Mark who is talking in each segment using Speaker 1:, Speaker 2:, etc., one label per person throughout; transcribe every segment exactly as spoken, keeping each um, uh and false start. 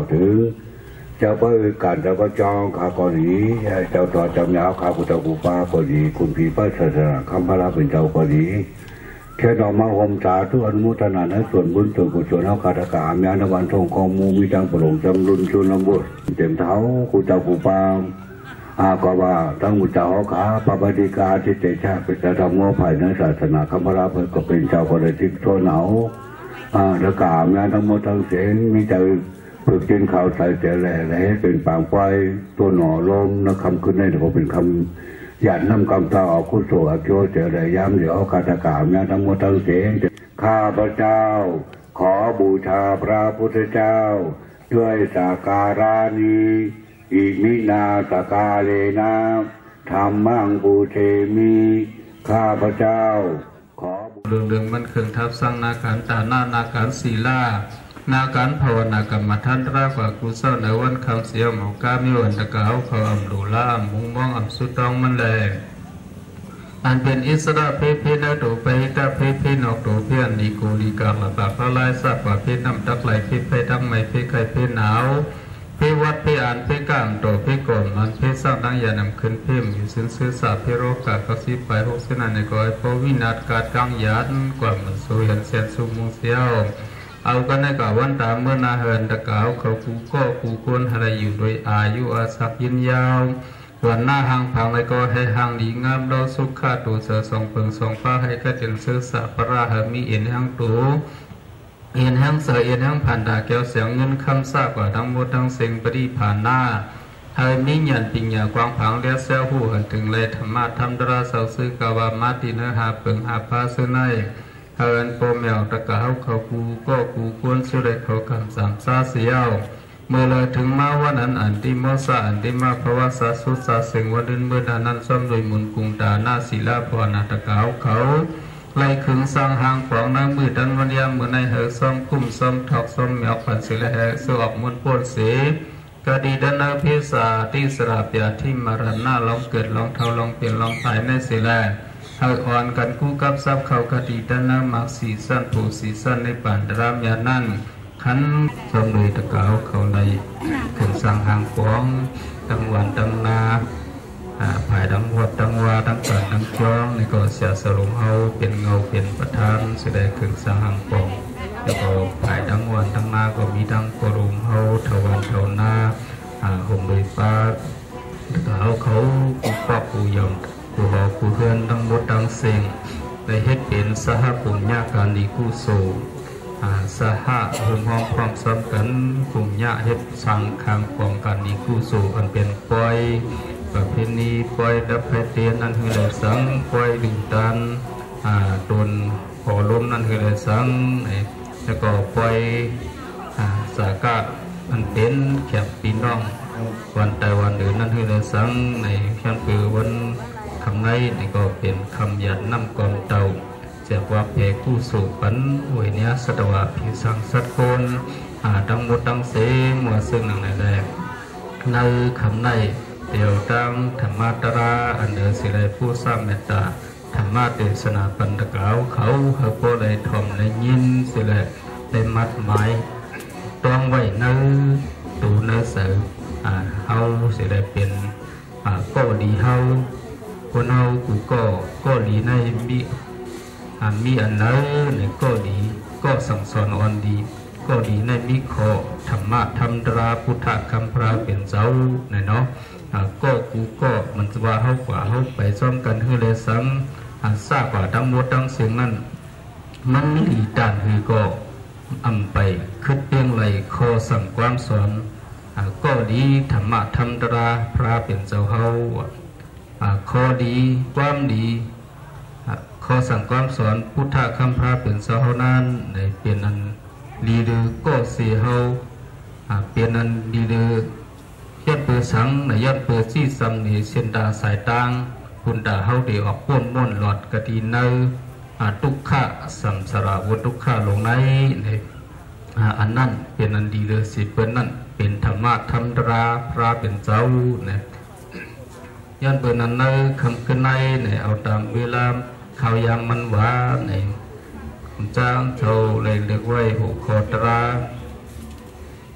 Speaker 1: ถึงเจ้าเพื่อการเจ้าพระจองข้าก็ดีเจ้าต่อเจ้าเหนียวข้าพุทธกูปาก็ดีคุณผีพระศาสนาคำพระราเป็นเจ้าก็ดีแค่ดอกมาหอมสาธุอนุโมทนาในส่วนบุญส่วนกุศลเอาคาถากามีอนวันทงของมูมีจังปลงจำรุนชุนลำบุตรเต็มเท้ากูเจ้ากูปาอาก็ว่าทั้งมุจฉาหอขาปปฏิกาทิเตชะเป็นจะทำงอภายในศาสนาคำพระราก็เป็นเจ้าคนทิพย์โทหนาวอาแล้วกามีอนทั้งหมดทั้งเสียนมีใจฝึกกินข่าวใส่เจริญและเป็นปางไฟตัวหน่อลมนะคำขึ้นได้แต่พอเป็นคำหยาดน้ำกำตาออกคุโสอโยเจริญย้ำเดี๋ยวคาถากามีทั้งหมดทั้งเสียนข้าพระเจ้าขอบูชาพระพุทธเจ้าด้วยสักการะนี้อิมินาสกาเลนะธรรมังบูเทมิข้าพระเจ้าขอเรื่องเรื่องมันเครื่องทับสร้างนาการตาหน้านาการศีลานาการภาวนากรรมฐานรากว่ากุศลในวันคำเสียหมอกามิวันตะเกาเขาอัมดูล่ามุงมองอัมสุตองมันแลอันเป็นอิสระเพเพนโตไปตาเพเพนอกโตเพียนดีกูดีกาละบาพระลายสัตว์ว่าเพน้ำตักไหลเพเพทั้งไม่เพไข่เพหนาวเพวัดเพอ่านเพกางโตเพกลมมันเพสร้างดังยานำขึ้นเพมอยู่สินซื้อสาเพโรกากสิไปหกเสนาในก้อยพวินาศกาดกังยันกว่ามันสุยันเสียนสุมุเสียวเอากันในกาวันตามเมื่อนาเหินตะกาวเขาคูก็คูควรอะไรอยู่โดยอายุอาศัยยืนยาววันหน้าหางพังในก็ให้หางดีงามเราสุขขาตัวเสือสองเพิงสองฟ้าให้กระเจนซื้อสาปราหมีเอ็นหางตัวเอ็นหางเสือเอ็นหางผ่านดาแก้วเสียงเงินคำซากว่าทั้งหมดทั้งเสียงปริผ่านหน้าให้มีหยันปิญญากวางผังเลี้ยเสียวหูหันถึงเลยธรรมะธรรมดราเสาซื้อกาวามาติเนื้อหาเปิงหาพาซื้อในเฮินโปเมียวตะกาวเขาคูก็คูควรสุดเลยเขาคำสามซาเสียวเมื่อเลยถึงมาวันนั้นอันที่มอสาอันที่มาภาวะสาสุสาเสียงวันเดินเมื่อนั้นซ้ำโดยมุนกุงตาหน้าศิลาพรนาตะกาวเขาไล่ขึงสร้างหางของน้ำมือดันวันยามเมื่อในเหอซ้อมคุ้มซ้อมถอกซ้อมเมียวผันศิลาแหกสวบมุนปวดเสียกะดีดันนาพิสาที่สระเปียที่มารณาลองเกิดลองเท่าลองเปลี่ยนลองภายในศิลาหากอ่อนกันคู่กับซับเขากะดีดันนามักสีสั้นผูสีสั้นในป่านรามยานั่นขันสมเลยตะเกาเขาในขึ้นสร้างหางฟองตั้งวันตั้งนาภายดังวัดดังวาดังเกิดดังจ้องในก็เสียสรุปเอาเป็นเงาเป็นประธานแสดงขึ้นสร้างหางฟองแล้วก็ภายดังวันดังนาก็มีดังกรุมเอาทวันเทานาห่มโดยฟ้าตะเกาเขาปูปอกปูยองปูหอปูเฮือนดังหมดดังเสียงได้เฮ็ดเป็นสหปุญญาการดีกู้โซสหะหุ่มห้องความสำคัญกลุ่มยะเฮ็ดสังคางของการดีกู้สู่อันเป็นปล่อยประเพณีปล่อยดับไฟเตียนนั่นคือเลยสังปล่อยดึงตันตนขอล้มนั่นคือเลยสังแล้วก็ปล่อยสากาศอันเป็นแขกปีน้องวันแต่วันเดือนนั่นคือเลยสังในขั้นคือวันคำในนี่ก็เป็นคำหยัดน้ำกองเต่าจากว่าเพกู้สู่ปันหวยเนี้ยสตวะผิวสังสัตโกนดังหมดดังเสมัวซึ่งหนังในแรกในคำในเดียวดังธรรมะตราอันเดอสิไรผู้สร้างเมตตาธรรมะเดชนาปันตะเกาเขาเฮโปเลยทอมในยินสิไรได้มัดหมายต้องไว้เนื้อตูเนื้อเสือเฮาสิไรเป็นก็ดีเฮาคนเฮากูก็ก็ดีในมีอันมีอันไหนในก็ดีก็สั่งสอนอ่อนดีก็ดีในมิขอธรรมะธรรมตราพุทธคำพระเป็นเจ้าในเนาะก็กูก็มันจะว่าเขากว่าเขาไปซ้อมกันคือเลยสังทราบว่าทั้งหมดทั้งเสียงนั้นมันมีดีด้านคือก็อำไปคิดเพียงไรขอสั่งความสอนก็ดีธรรมะธรรมตราพระเป็นเจ้าเขาข้อดีความดีข้อสั่งความสอนพุทธคำพระเป็นเจ้าเขานั้นในเปลี่ยนอันดีเดือก็เสียเขาเปลี่ยนอันดีเดือยัดเปิดสังในยัดเปิดซี่ซ้ำในเส้นดาสายตังคุณดาเขาเดียวออกป้นม้วนหลอดกระดีเนื้อทุกขะสัมสระวัตทุกขะลงในในอันนั้นเป็นอันดีเดือสิเป็นนั่นเป็นธรรมะธรรมตราพระเป็นเจ้าเนี่ยยันเปิดนั้นเนื้อคำขึ้นในเนี่ยเอาตามเวลาข่าวยามมันว่าในจ้างโชว์เลยเรียกไว้หูคอตรา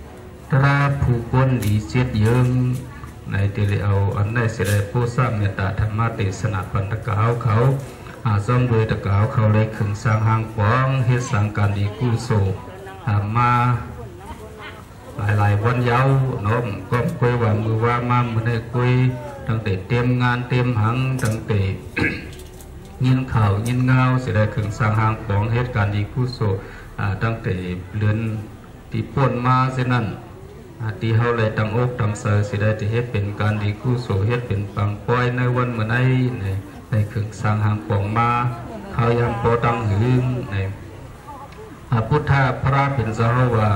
Speaker 2: ตราผู้คนดีเสียดเยิงในเตลิเอาอันได้เสด็จผู้สร้างเมตตาธรรมะเทศนาปันตะกาวเขาอาซ่อมโดยตะกาวเขาเลยขึงสร้างหางปองเฮ็ดสังการดีกู้โศมาหลายๆวันยาวน้อมก็คุยว่ามือว่ามามือได้คุยตั้งแต่เตรียมงานเตรียมหังตั้งแต่ยินข่าวยินเงาเสียได้ขึงสร้างหางปองเหตุการณ์ดีกู้โศตั้งแต่เรือนที่ป่วนมาเช่นนั้นที่เฮาเลยตั้งอกตั้งใจสิได้ที่เฮ็ดเป็นการดีกู้โสเฮ็ดเป็นปังป้อยในวันเมื่อไหร่ในในเครื่องสร้างหางปองมาเขายังโปตังหึงในพุทธะพระเป็นเจ้าว่า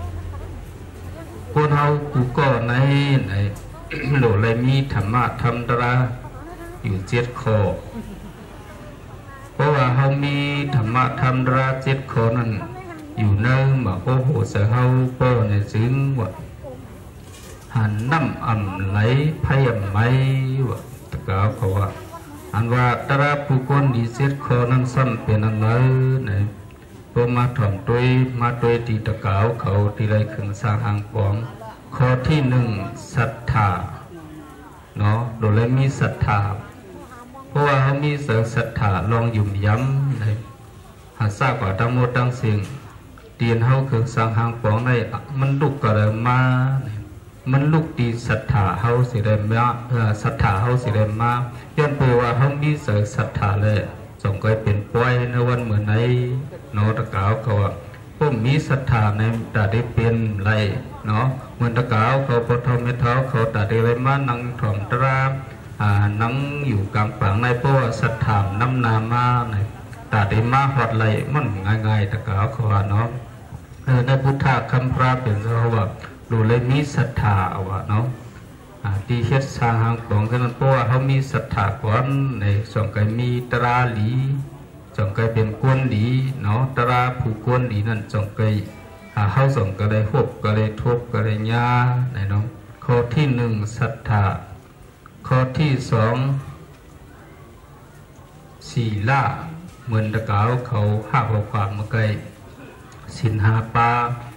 Speaker 2: คนเฮากูก็ในในโลกเลยมีธรรมะธรรมตราอยู่เจ็ดข้อเพราะว่าเฮามีธรรมะธรรมตราเจ็ดข้อนั้นอยู่ในมาโอ้โหเสือเฮาโป้ในซึ้งว่าหันน้ำอ่ำไหลพยำไหมว่าตะกาวเขาว่าอันว่าตราผู้คนดีเสียคอนั้นซ้ำเป็นอันไรเนี่ยพอมาถ่อมตัวมาตัวตีตะกาวเขาที่ไรขึงสร้างหางปองข้อที่หนึ่งศรัทธาเนาะโดยเลยมีศรัทธาเพราะว่าเขามีเสริมศรัทธาลองยุ่มย้ำเลยหาทราบกว่าทั้งหมดทั้งสิ่งเตียนเฮาคือสร้างหางปองได้มันลุกก็เลยมามันลุกดีศรัทธาเฮาสิได้มาเออศรัทธาเฮาสิได้มาย้อนเปว่าเฮามีเสริมศรัทธาเลยสงก็เป็นป่วยในวันเหมือนในเนาะตะกาวเขาว่าผมมีศรัทธาในตาได้เป็นไรเนาะเหมือนตะกาวเขาพอทอมไม่เท้าเขาตาได้ไรมานั่งถ่อมตราอ่านั่งอยู่กลางฝังในเพราะว่าศรัทธาน้ำนามาในตาได้มาหอดไหลมันง่ายๆตะกาวเขาว่าเนาะในพุทธะคำพระเป็นเขาว่าดูเลยมีศรัทธาว่าเนาะที่เฮ็ดสร้างหางปองกันนั้นเพราะว่าเขามีศรัทธาก่อนในสองก็มีตราหลีสองก็เป็นกวนหลีเนาะตราผู้กวนหลีนั่นสองก็เขาสองก็ได้หกก็ได้ทุบก็ได้ยาในเนาะข้อที่หนึ่งศรัทธาข้อที่สองศีลาเหมือนตะกาวเขาห้าความเมื่อไกลศีลห้าปา